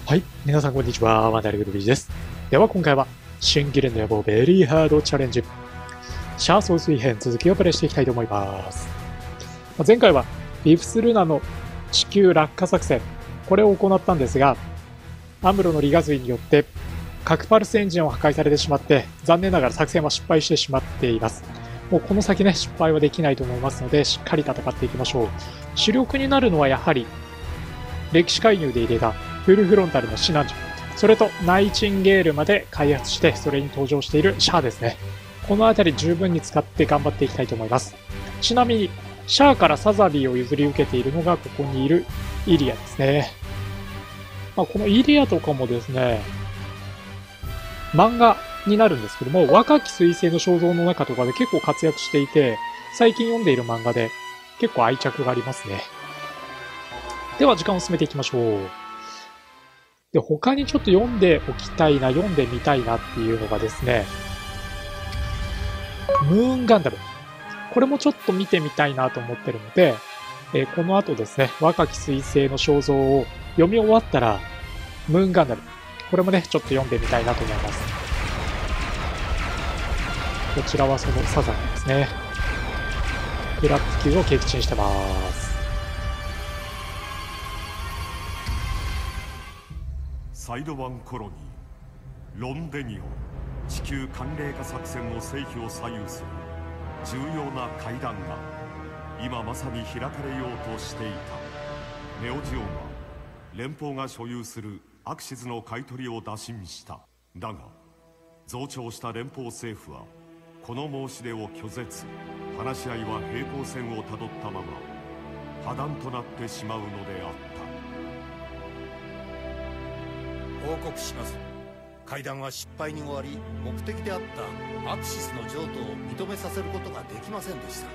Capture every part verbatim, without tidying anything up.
はい、皆さんこんにちは、ワンダルグルビーです。では今回は、新ギレンの野望ベリーハードチャレンジ、シャア総帥編続きをプレイしていきたいと思います。前回は、ビフスルナの地球落下作戦、これを行ったんですが、アムロのリガズイによって、核パルスエンジンを破壊されてしまって、残念ながら作戦は失敗してしまっています。もうこの先ね、失敗はできないと思いますので、しっかり戦っていきましょう。主力になるのはやはり、歴史介入で入れたフルフロンタルのシナンジュ、それとナイチンゲールまで開発して、それに登場しているシャアですね。この辺り十分に使って頑張っていきたいと思います。ちなみに、シャアからサザビーを譲り受けているのがここにいるイリアですね。まあ、このイリアとかもですね、漫画になるんですけども、若き彗星の肖像の中とかで結構活躍していて、最近読んでいる漫画で結構愛着がありますね。では時間を進めていきましょう。で、他にちょっと読んでおきたいな、読んでみたいなっていうのがですね、ムーンガンダム。これもちょっと見てみたいなと思ってるので、えー、この後ですね、若き彗星の肖像を読み終わったら、ムーンガンダム。これもね、ちょっと読んでみたいなと思います。こちらはそのサザンですね。ブラック級を撃沈してます。 サイドワンコロニー、ロンデニオン、地球寒冷化作戦の成否を左右する重要な会談が今まさに開かれようとしていた。ネオジオンは連邦が所有するアクシズの買い取りを打診した。だが増長した連邦政府はこの申し出を拒絶。話し合いは平行線をたどったまま破談となってしまうのであった。 報告します。会談は失敗に終わり、目的であったアクシスの譲渡を認めさせることができませんでした。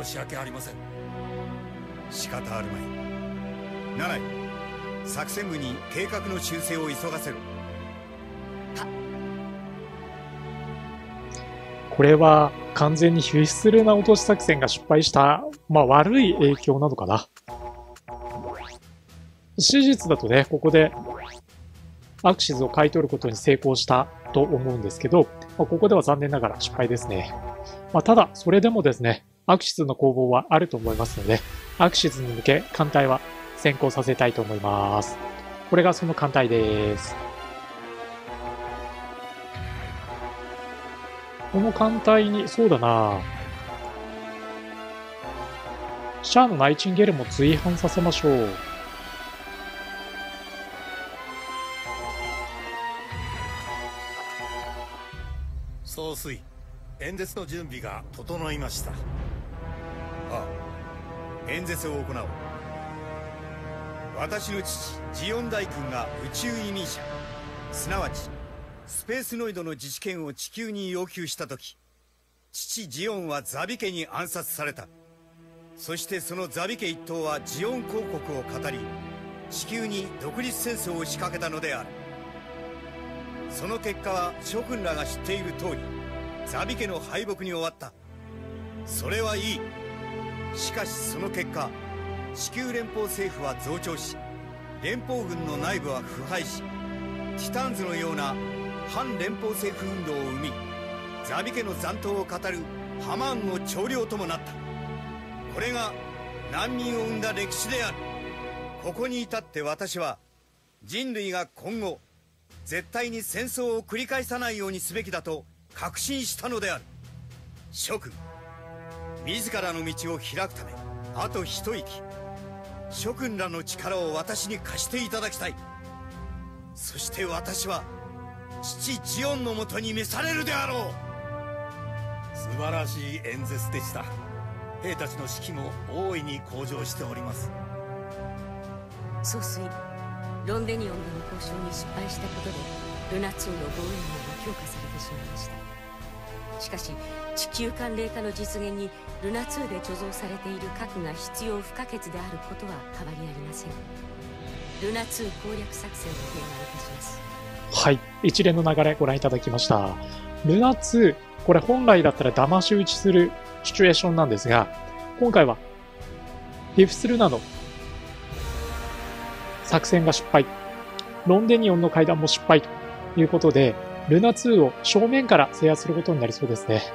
申し訳ありません。 仕方あるまい。ナナイ、作戦部に計画の修正を急がせろ。 これは完全にフィスルナ落とし作戦が失敗した、まあ悪い影響なのかな。史実だとね、ここでアクシズを買い取ることに成功したと思うんですけど、まあ、ここでは残念ながら失敗ですね。まあ、ただ、それでもですね、アクシズの攻防はあると思いますので、アクシズに向け艦隊は先行させたいと思います。これがその艦隊です。この艦隊に、そうだな、シャアのナイチンゲールも随伴させましょう。 総帥、演説の準備が整いました。ああ、演説を行おう。私の父ジオン大君が宇宙移民者、すなわちスペースノイドの自治権を地球に要求した時、父ジオンはザビ家に暗殺された。そしてそのザビ家一党はジオン公国を語り、地球に独立戦争を仕掛けたのである。その結果は諸君らが知っている通り、ザビ家の敗北に終わった。それはいい。しかしその結果、地球連邦政府は増長し、連邦軍の内部は腐敗し、ティターンズのような反連邦政府運動を生み、ザビ家の残党を語るハマーンの長領ともなった。これが難民を生んだ歴史である。ここに至って私は、人類が今後絶対に戦争を繰り返さないようにすべきだと確信したのである。諸君、自らの道を開くためあと一息、諸君らの力を私に貸していただきたい。そして私は父ジオンのもとに召されるであろう。 素晴らしい演説でした。兵たちの士気も大いに向上しております。 総帥、ロンデニオンでの交渉に失敗したことでルナツーの防衛網が強化されてしまいました。しかし地球寒冷化の実現にルナツーで貯蔵されている核が必要不可欠であることは変わりありません。ルナツー攻略作戦を提案いたします。 はい、一連の流れご覧いただきました。ルナツー、これ本来だったら騙し討ちするシチュエーションなんですが、今回はビフスルナの作戦が失敗。 ロンデニオンの階段も失敗ということで、ルナツーを正面から制圧することになりそうですね。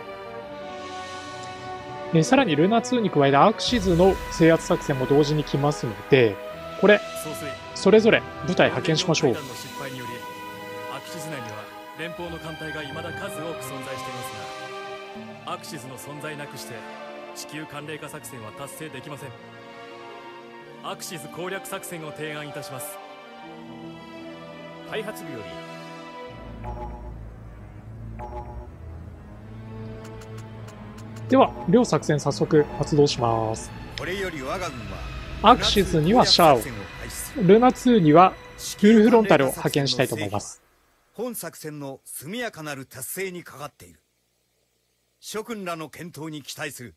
えさらにルナツーに加えてアクシズの制圧作戦も同時に来ますので、これ、それぞれ部隊派遣しましょう。 アクシズ内には連邦の艦隊が未だ数多く存在していますが、アクシズの存在なくして地球寒冷化作戦は達成できません。アクシズ攻略作戦を提案いたします。開発部よりでは両作戦早速発動します。 これより我が軍はアクシズにはシャアを、ルナツーにはフルフロンタルを派遣したいと思います。 本作戦の速やかなる達成にかかっている。諸君らの健闘に期待する。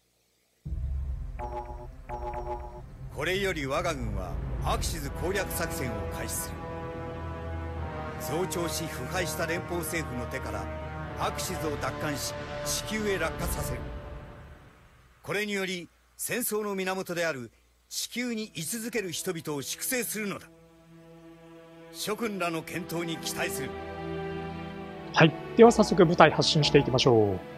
これより我が軍はアクシズ攻略作戦を開始する。増長し腐敗した連邦政府の手からアクシズを奪還し地球へ落下させる。これにより戦争の源である地球に居続ける人々を粛清するのだ。諸君らの健闘に期待する。 はい。では早速部隊発進していきましょう。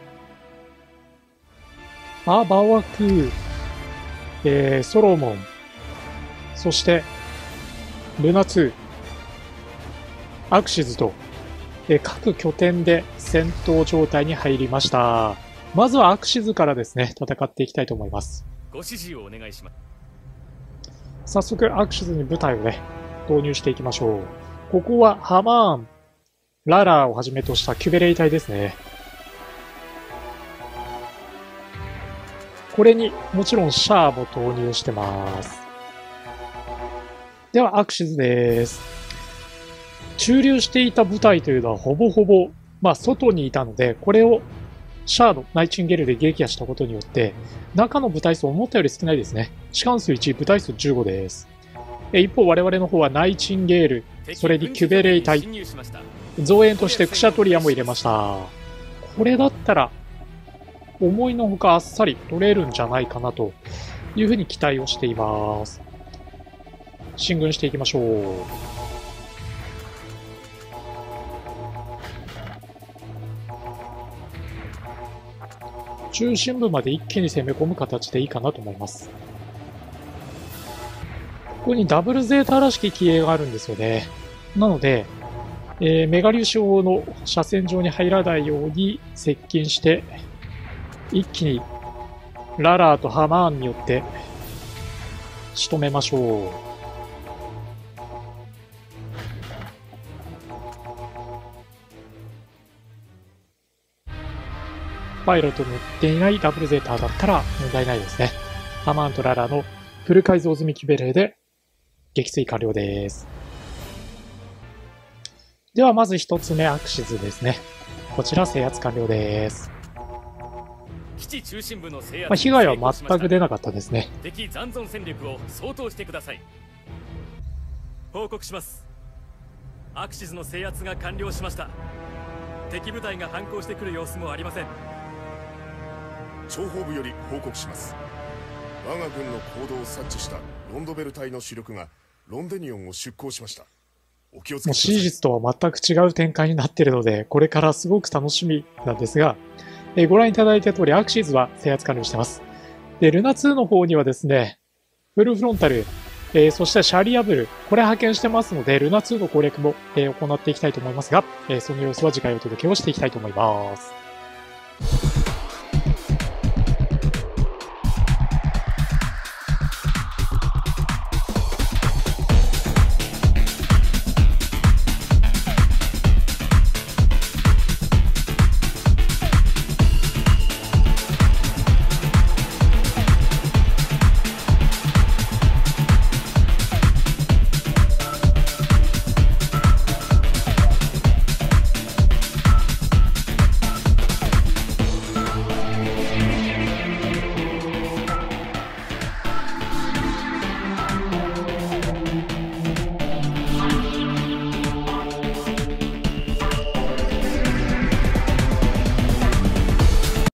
アバワク、えー、ソロモン、そしてルナツー、アクシズと、えー、各拠点で戦闘状態に入りました。まずはアクシズからですね、戦っていきたいと思います。 ご指示をお願いします。 早速アクシズに部隊をね、導入していきましょう。ここはハマーン、ララーをはじめとしたキュベレイ隊ですね。これにもちろんシャアも投入してます。ではアクシズです。駐留していた部隊というのはほぼほぼ、まあ外にいたので、これをシャアのナイチンゲールで撃破したことによって、中の部隊数思ったより少ないですね。士官数いち、部隊数じゅうごです。一方我々の方はナイチンゲール、それにキュベレイ隊、増援としてクシャトリアも入れました。これだったら、思いのほかあっさり取れるんじゃないかなというふうに期待をしています。進軍していきましょう。中心部まで一気に攻め込む形でいいかなと思います。ここにダブルゼータらしき騎兵があるんですよね。なので、えー、メガ粒子砲の車線上に入らないように接近して、一気にララーとハマーンによって仕留めましょう。パイロット乗っていないダブルゼータだったら問題ないですね。ハマーンとララーのフル改造済みキュベレーで撃墜完了です。ではまず一つ目アクシズですね。こちら制圧完了です。 基地中心部の制圧、 まあ、被害は全く出なかったですね。 敵残存戦力を相当してください。報告します。アクシズの制圧が完了しました。敵部隊が反抗してくる様子もありません。 諜報部より報告します。我が軍の行動を察知したロンドベル隊の主力がロンデニオンを出港しました。お気をつけください。 もう史実とは全く違う展開になっているので、これからすごく楽しみなんですが、えー、ご覧いただいた通りアクシズは制圧完了しています。で、ルナツーの方にはですね、フルフロンタル、えー、そしてシャーリーアブル、これ派遣してますので、ルナツーの攻略も、えー、行っていきたいと思いますが、えー、その様子は次回お届けをしていきたいと思います。